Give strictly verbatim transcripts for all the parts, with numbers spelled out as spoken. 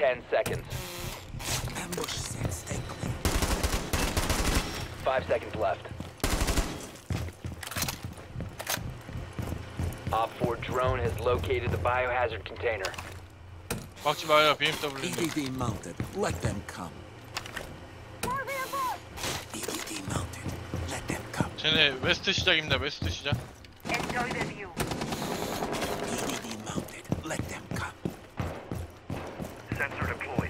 ten seconds. Ambush set, stay clear. Five seconds left. Op four drone has located the biohazard container. 막지 마요 비엠더블유. E D D mounted. Let them come. E D D mounted. Let them come. 쟤네 웨스트 시작입니다. 웨스트 시작. Enjoy the view. E D D mounted. Let them come. Sensor deployed.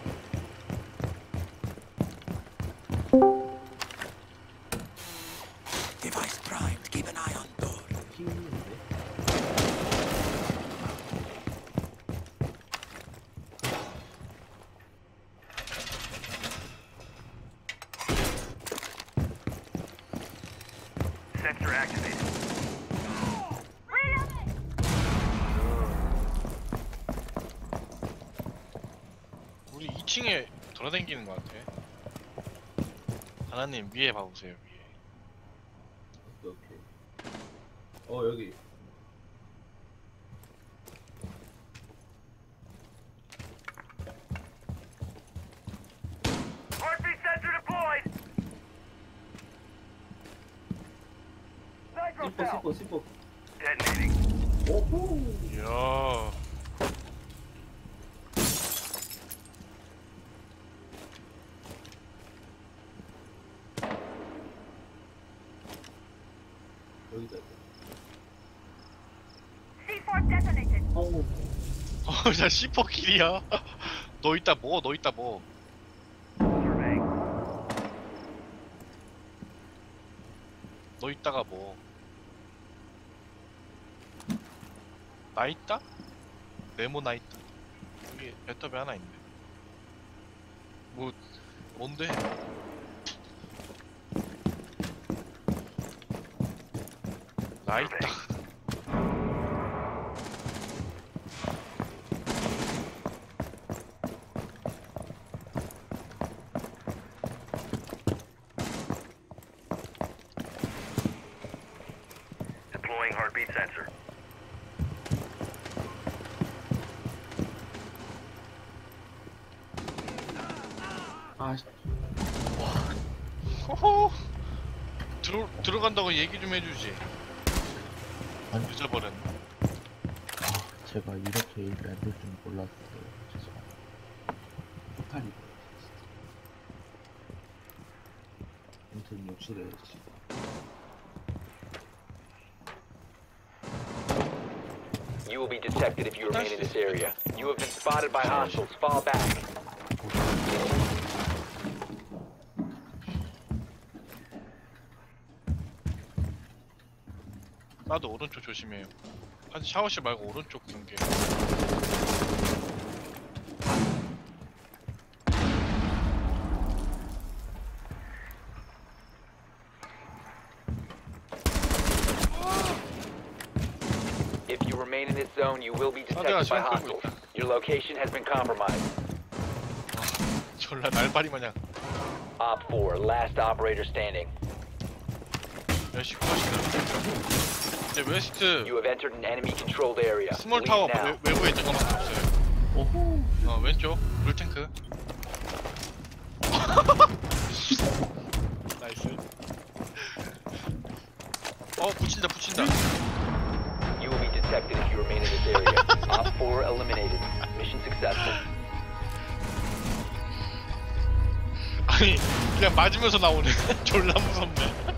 Device primed. Keep an eye on door. Sensor activated. 우리 이 층에 돌아다니는 것 같아. 하나님 위에 봐보세요. 위에. 오케이 오케이. 어 여기. Heartbeat sensor deployed. Nitro 씨뽀 cell. 씨뽀 씨뽀. Detonating. 오호. 이야. 여기다. C four detonated. 어우. 어, 자 씨퍼 길이야. 너 이따 뭐? 너 이따 뭐? Surveying. 너 이따가 뭐? 나 있다? 네모 나 있다. 여기 배터리 하나 있네. 뭐 뭔데? 나 있다. Deploying heartbeat sensor. 아 씨. 호호. 들어 들어간다고 얘기 좀 해주지. 아니. 늦어버렸네. 아, 제가 이렇게 일을 안 될 줄 몰랐어요. 죄송합니다. 폭탄이. 아무튼 욕실에 지금. You will be detected if you remain in this area. You have been spotted by hostiles. Fall back. 나도 오른쪽 조심해요. 한 샤워실 말고 오른쪽 경계. If you remain in this zone, you will be 내가 detected by 지금 끌고 hostiles. 있다. Your location has been compromised. 졸라 날파리 마냥. Op four, last operator standing. 열심히 하시네. 이제 웨스트 You have entered an enemy-controlled area. 스몰 Leave 타워 now. 외, 외부에 저거밖에 없어요. 오호. 어 왼쪽 물탱크. 나이스. 어 붙인다 붙인다. You will be detected if you remain in this area. Op four eliminated. Mission successful. 아니 그냥 맞으면서 나오네. 졸라 무섭네.